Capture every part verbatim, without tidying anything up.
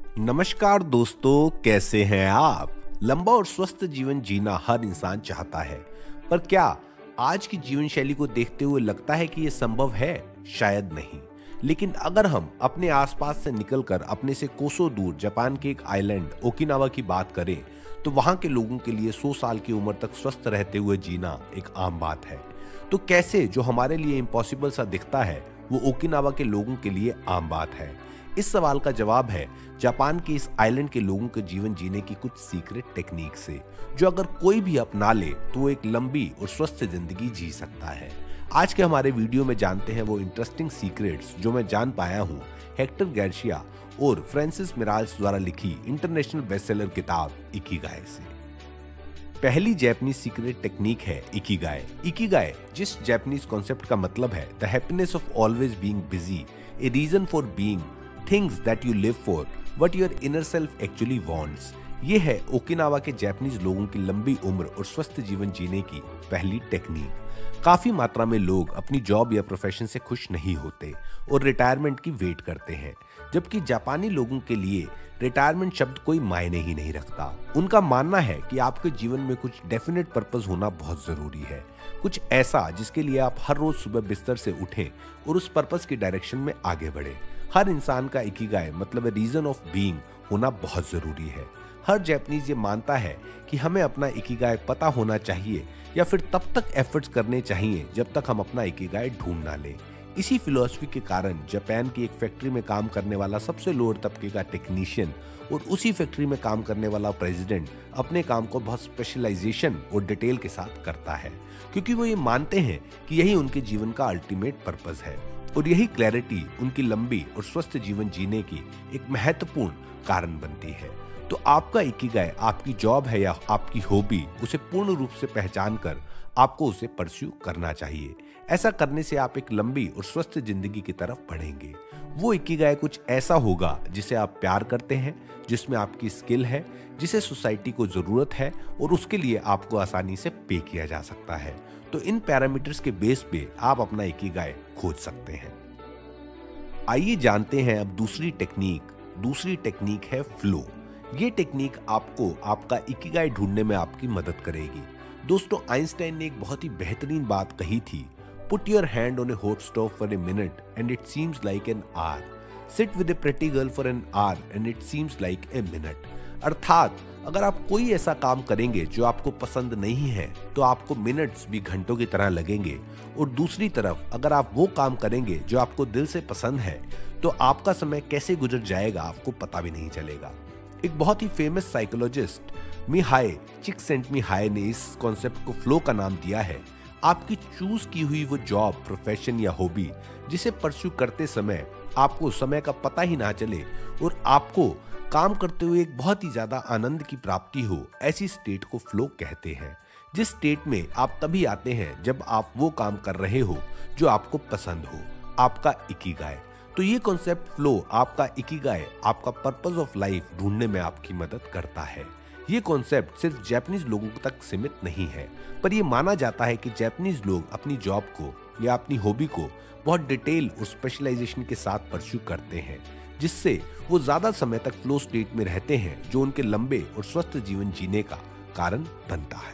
नमस्कार दोस्तों, कैसे हैं आप। लंबा और स्वस्थ जीवन जीना हर इंसान चाहता है, पर क्या आज की जीवन शैली को देखते हुए लगता है कि यह संभव है? शायद नहीं। लेकिन अगर हम अपने आसपास से निकलकर अपने से कोसों दूर जापान के एक आइलैंड ओकिनावा की बात करें, तो वहां के लोगों के लिए सौ साल की उम्र तक स्वस्थ रहते हुए जीना एक आम बात है। तो कैसे जो हमारे लिए इम्पॉसिबल सा दिखता है, वो ओकिनावा के लोगों के लिए आम बात है? इस सवाल का जवाब है जापान के इस आइलैंड के लोगों के जीवन जीने की कुछ सीक्रेट टेक्निक से, जो अगर कोई भी अपना ले तो वो एक लंबी और स्वस्थ जिंदगी जी सकता है। आज के हमारे वीडियो में जानते हैं वो इंटरेस्टिंग सीक्रेट्स जो मैं जान पाया हूँ हेक्टर गार्सिया और फ्रांसिस मिराज द्वारा लिखी इंटरनेशनल बेस्टसेलर किताब इकिगाई से। पहली जापानीज सीक्रेट टेक्निक है इकिगाई। इकिगाई जिस जापानीज कॉन्सेप्ट का मतलब है the happiness of always being busy, a reason for being, things that you live for, what your inner self actually wants. ये है ओकिनावा के जापानीज लोगों की लंबी उम्र और स्वस्थ जीवन जीने की पहली टेक्निक। काफी मात्रा में लोग अपनी जॉब या प्रोफेशन से खुश नहीं होते और रिटायरमेंट की वेट करते हैं, जबकि जापानी लोगों के लिए रिटायरमेंट शब्द कोई मायने ही नहीं रखता। उनका मानना है कि आपके जीवन में कुछ डेफिनेट पर्पस होना बहुत जरूरी है, कुछ ऐसा जिसके लिए आप हर रोज सुबह बिस्तर से उठें और उस पर्पस की डायरेक्शन में आगे बढ़े। हर इंसान का इकिगाई मतलब रीजन ऑफ बीइंग होना बहुत जरूरी है। हर जापानीज ये मानता है कि हमें अपना इकिगाई पता होना चाहिए या फिर तब तक एफर्ट्स करने चाहिए जब तक हम अपना इकिगाई ढूंढ ना लें। इसी फिलॉसफी के कारण जापान की एक फैक्ट्री में काम करने वाला सबसे लोअर तबके का टेक्नीशियन और उसी फैक्ट्री में काम करने वाला प्रेसिडेंट अपने काम को बहुत स्पेशलाइजेशन और डिटेल के साथ करता है, क्योंकि वो ये मानते हैं कि यही उनके जीवन का अल्टीमेट पर्पस है और यही क्लैरिटी उनकी लंबी और स्वस्थ जीवन जीने की एक महत्वपूर्ण कारण बनती है। तो आपका इकिगाई आपकी जॉब है या आपकी हॉबी, उसे पूर्ण रूप से पहचान कर आपको उसे परस्यू करना चाहिए। ऐसा करने से आप एक लंबी और स्वस्थ जिंदगी की तरफ बढ़ेंगे। वो इकिगाई कुछ ऐसा होगा जिसे आप प्यार करते हैं, जिसमें आपकी स्किल है, जिसे सोसाइटी को जरूरत है और उसके लिए आपको आसानी से पे किया जा सकता है। तो इन पैरामीटर्स के बेस पे आप अपना इकिगाई खोज सकते हैं। आइए जानते हैं अब दूसरी टेक्निक। दूसरी टेक्निक है फ्लो। ये टेक्निक आपको आपका इकिगाई ढूंढने में आपकी मदद करेगी। दोस्तों, आइंस्टाइन ने एक बहुत ही बेहतरीन बात कही थी, put your hand on a hot stove for a minute and it seems like an hour, sit with a pretty girl for an hour and it seems like a minute. अर्थात अगर आप कोई ऐसा काम करेंगे जो आपको पसंद नहीं है तो आपको मिनट्स भी घंटों की तरह लगेंगे, और दूसरी तरफ अगर आप वो काम करेंगे जो आपको दिल से पसंद है तो आपका समय कैसे गुजर जाएगा आपको पता भी नहीं चलेगा। एक बहुत ही फेमस साइकोलॉजिस्ट मिहाई चिक्सिंटमिहाई ने इस कॉन्सेप्ट को फ्लो का नाम दिया है। आपकी चूज की हुई वो जॉब, प्रोफेशन या हॉबी जिसे परस्यू करते समय आपको समय का पता ही ना चले और आपको काम करते हुए एक बहुत ही ज्यादा आनंद की प्राप्ति हो, ऐसी स्टेट को फ्लो कहते हैं। जिस स्टेट में आप तभी आते हैं जब आप वो काम कर रहे हो जो आपको पसंद हो, आपका इकिगाई। तो ये कॉन्सेप्ट फ्लो आपका इकिगाई, आपका पर्पस ऑफ लाइफ ढूंढने में आपकी मदद करता है। ये कॉन्सेप्ट सिर्फ जापानीज लोगों तक सीमित नहीं है, पर यह माना जाता है कि जापानीज लोग अपनी जॉब को या अपनी हॉबी को बहुत डिटेल और स्पेशलाइजेशन के साथ परस्यू करते हैं, जिससे वो ज्यादा समय तक फ्लो स्टेट में रहते हैं, जो उनके लंबे और स्वस्थ जीवन जीने का कारण बनता है।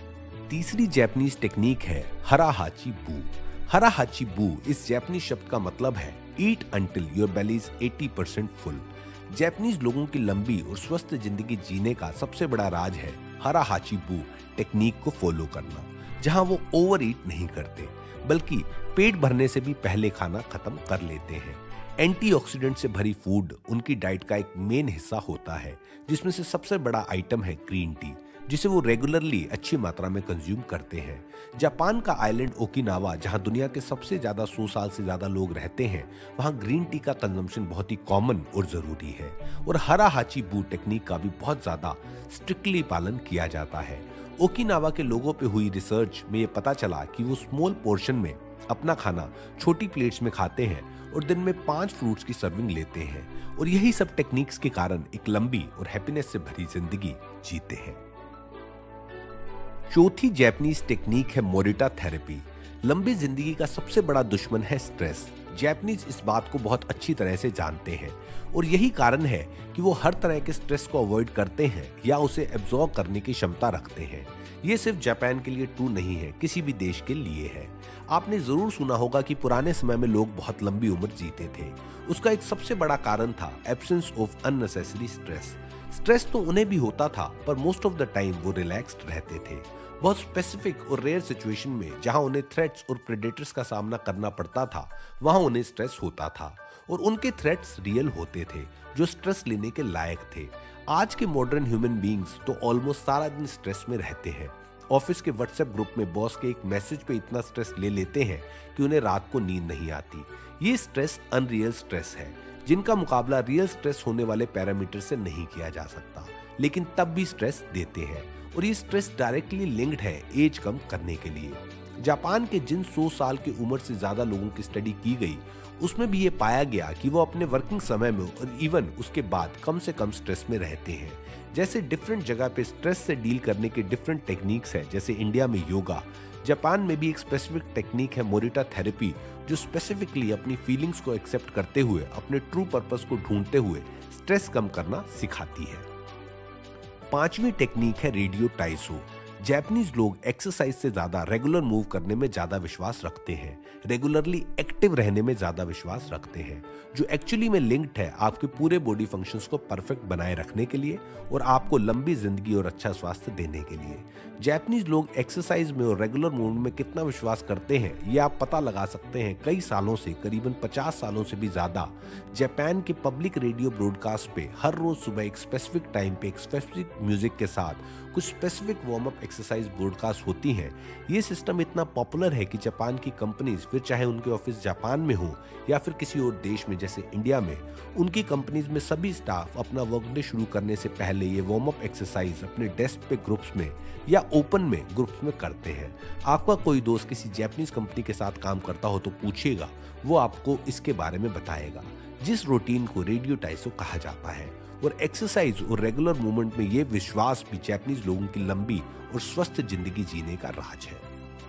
तीसरी जापानीज टेक्निक है हराहाची बू। हराहाची बू इस जापानीज शब्द का मतलब है eat until your belly is अस्सी परसेंट फुल। जापानीज लोगों की लंबी और स्वस्थ जिंदगी जीने का सबसे बड़ा राज है हराहाची बू टेक्निक को फॉलो करना, जहां वो ओवर ईट नहीं करते बल्कि पेट भरने से भी पहले खाना खत्म कर लेते हैं। एंटीऑक्सीडेंट से भरी फूड उनकी डाइट का एक मेन हिस्सा होता है, जिसमें से सबसे बड़ा आइटम है ग्रीन टी, जिसे वो रेगुलरली अच्छी मात्रा में कंज्यूम करते हैं। जापान का आइलैंड ओकिनावा, जहां दुनिया के सबसे ज्यादा सौ साल से ज्यादा लोग रहते हैं, वहां ग्रीन टी का कंजम्पशन बहुत ही कॉमन और जरूरी है और हराहाची बू टेक्निक का भी बहुत ज्यादा स्ट्रिक्टली पालन किया जाता है। ओकिनावा के लोगों पे हुई रिसर्च में ये पता चला कि वो स्मॉल पोर्शन में अपना खाना छोटी प्लेट्स में खाते हैं और दिन में पांच फ्रूट्स की सर्विंग लेते हैं, और यही सब टेक्निक्स के कारण एक लंबी और हैप्पीनेस से भरी जिंदगी जीते हैं। चौथी जापानीज टेक्निक है मोरिटा थेरेपी। लंबी जिंदगी का सबसे बड़ा दुश्मन है स्ट्रेस। जापानीज इस बात को बहुत अच्छी तरह से जानते हैं और यही कारण है कि वो हर तरह के स्ट्रेस को अवॉइड करते हैं या उसे एब्जॉर्ब करने की क्षमता रखते हैं। ये सिर्फ जापान के लिए ट्रू नहीं है, किसी भी देश के लिए है। आपने जरूर सुना होगा कि पुराने समय में लोग बहुत लंबी उम्र जीते थे। उसका एक सबसे बड़ा कारण था absence of unnecessary stress. Stress तो उन्हें भी होता था, पर मोस्ट ऑफ द टाइम वो रिलैक्स्ड रहते थे। बहुत स्पेसिफिक और रेयर सिचुएशन में जहां उन्हें थ्रेट्स और प्रेडेटर्स का सामना करना पड़ता था, वहां उन्हें स्ट्रेस होता था और उनके थ्रेट्स रियल होते थे, जो स्ट्रेस लेने के लायक थे। आज के मॉडर्न ह्यूमन बीइंग्स तो ऑलमोस्ट सारा दिन स्ट्रेस में रहते हैं। ऑफिस के व्हाट्सएप ग्रुप में बॉस के एक मैसेज पे इतना स्ट्रेस ले लेते हैं कि उन्हें रात को नींद नहीं आती। ये स्ट्रेस अनरियल स्ट्रेस है, जिनका मुकाबला रियल स्ट्रेस होने वाले पैरामीटर से नहीं किया जा सकता, लेकिन तब भी स्ट्रेस देते हैं और ये स्ट्रेस डायरेक्टली लिंक्ड है एज कम करने के लिए। जापान के जिन सौ साल की उम्र से ज्यादा लोगों की स्टडी की गई, उसमें भी ये पाया गया कि वो अपने वर्किंग समय में और इवन उसके बाद कम से कम स्ट्रेस में रहते हैं। जैसे डिफरेंट जगह पे स्ट्रेस से डील करने के डिफरेंट टेक्निक्स हैं, जैसे इंडिया में योगा, जापान में भी एक स्पेसिफिक टेक्निक है मोरिटा थेरेपी, जो स्पेसिफिकली अपनी फीलिंग्स को एक्सेप्ट करते हुए अपने ट्रू पर्पस को ढूंढते हुए स्ट्रेस कम करना सिखाती है। पांचवी टेक्निक है रेडियो टाइसो। जापानीज लोग एक्सरसाइज से ज्यादा रेगुलर मूव करने में ज्यादा विश्वास रखते हैं, रेगुलरली एक्टिव रहने में ज्यादा विश्वास रखते हैं, जो एक्चुअली में लिंक्ड है आपके पूरे बॉडी फंक्शंस को परफेक्ट बनाए रखने के लिए और आपको लंबी जिंदगी और अच्छा स्वास्थ्य देने के लिए। जापानीज लोग एक्सरसाइज में और रेगुलर मूवमेंट में कितना विश्वास करते हैं, ये आप पता लगा सकते हैं कई सालों से, करीबन पचास सालों से भी ज्यादा जापान के पब्लिक रेडियो ब्रॉडकास्ट पे हर रोज सुबह एक स्पेसिफिक टाइम पे एक स्पेसिफिक म्यूजिक के साथ कुछ specific warm up exercise broadcast होती हैं। ये सिस्टम इतना पॉपुलर है कि जापान की कंपनीज, फिर चाहे उनके ऑफिस जापान में हो या फिर किसी और देश में जैसे इंडिया में, उनकी कंपनीज में सभी स्टाफ अपना वर्क डे शुरू करने से पहले ये वार्म अप एक्सरसाइज अपने डेस्क पे ग्रुप्स में या ओपन में ग्रुप्स में करते हैं। आपका कोई दोस्त किसी जापानीज कंपनी के साथ काम करता हो तो पूछिएगा, वो आपको इसके बारे में बताएगा, जिस रूटीन को रेडियो टाइसो कहा जाता है। और एक्सरसाइज और रेगुलर मूवमेंट में ये विश्वास भी जापानीज लोगों की लंबी और स्वस्थ जिंदगी जीने का राज है।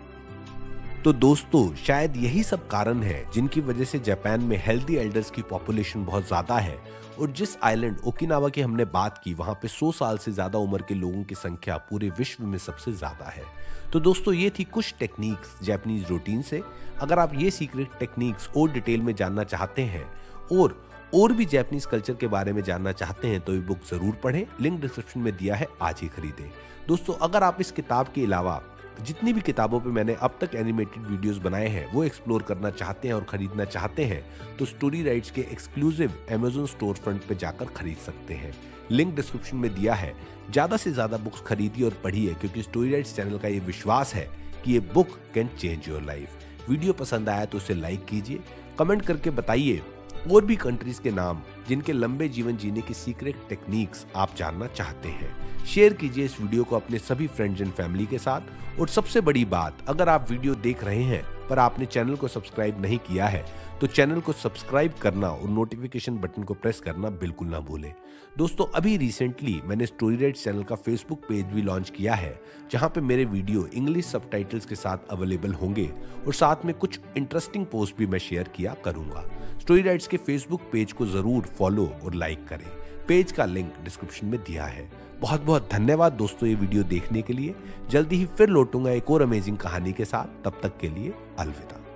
तो दोस्तों, शायद यही सब कारण है जिनकी वजह से जापान में हेल्दी एल्डर्स की पॉपुलेशन बहुत ज्यादा है और जिस आइलैंड ओकिनावा की हमने बात की, वहां पे सौ साल से ज्यादा उम्र के लोगों की संख्या पूरे विश्व में सबसे ज्यादा है। तो दोस्तों, ये थी कुछ टेक्निक्स जापानीज रूटीन से। अगर आप ये सीक्रेट टेक्निक्स और डिटेल में जानना चाहते हैं और और भी जापानीज कल्चर के बारे में जानना चाहते हैं तो ये बुक जरूर पढ़ें, लिंक डिस्क्रिप्शन में दिया है, आज ही खरीदें। दोस्तों, अगर आप इस किताब के अलावा जितनी भी किताबों पे मैंने अब तक एनिमेटेड वीडियोस बनाए हैं वो एक्सप्लोर करना चाहते हैं और खरीदना चाहते हैं तो स्टोरी राइट्स के एक्सक्लूसिव अमेज़न स्टोर फ्रंट पे जाकर खरीद सकते हैं, लिंक डिस्क्रिप्शन में दिया है। ज्यादा से ज्यादा बुक्स खरीदिए और पढ़िए, क्योंकि स्टोरी राइट्स चैनल का ये विश्वास है कि ये book can change your life. Video पसंद आया तो उसे लाइक कीजिए, कमेंट करके बताइए और भी कंट्रीज के नाम जिनके लंबे जीवन जीने की सीक्रेट टेक्निक्स आप जानना चाहते हैं। शेयर कीजिए इस वीडियो को अपने सभी फ्रेंड्स एंड फैमिली के साथ। और सबसे बड़ी बात, अगर आप वीडियो देख रहे हैं पर आपने चैनल को सब्सक्राइब नहीं किया है तो चैनल को सब्सक्राइब करना और नोटिफिकेशन बटन को प्रेस करना बिल्कुल ना भूलें। दोस्तों, अभी रिसेंटली मैंने स्टोरी राइट्स चैनल का फेसबुक पेज भी लॉन्च किया है, जहां पे मेरे वीडियो इंग्लिश सबटाइटल्स के साथ अवेलेबल होंगे और साथ में कुछ इंटरेस्टिंग पोस्ट भी मैं शेयर किया करूंगा। स्टोरी राइट्स के फेसबुक पेज को जरूर फॉलो और लाइक करें, पेज का लिंक डिस्क्रिप्शन में दिया है। बहुत बहुत धन्यवाद दोस्तों ये वीडियो देखने के लिए। जल्दी ही फिर लौटूंगा एक और अमेजिंग कहानी के साथ, तब तक के लिए अलविदा।